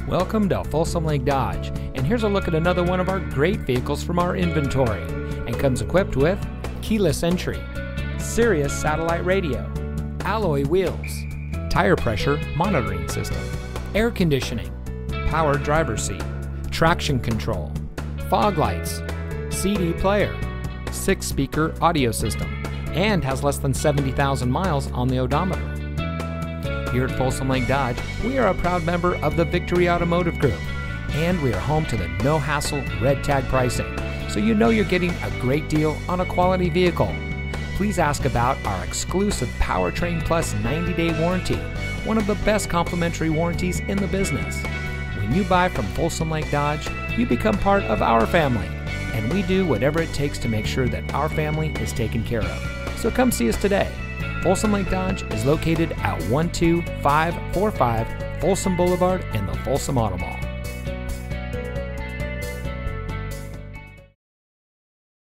Welcome to Folsom Lake Dodge, and here's a look at another one of our great vehicles from our inventory, and comes equipped with keyless entry, Sirius satellite radio, alloy wheels, tire pressure monitoring system, air conditioning, power driver's seat, traction control, fog lights, CD player, 6-speaker audio system, and has less than 70,000 miles on the odometer. Here at Folsom Lake Dodge, we are a proud member of the Victory Automotive Group, and we are home to the no-hassle red tag pricing, so you know you're getting a great deal on a quality vehicle. Please ask about our exclusive Powertrain Plus 90-day warranty, one of the best complimentary warranties in the business. When you buy from Folsom Lake Dodge, you become part of our family, and we do whatever it takes to make sure that our family is taken care of. So come see us today. Folsom Lake Dodge is located at 12545 Folsom Boulevard in the Folsom Auto Mall.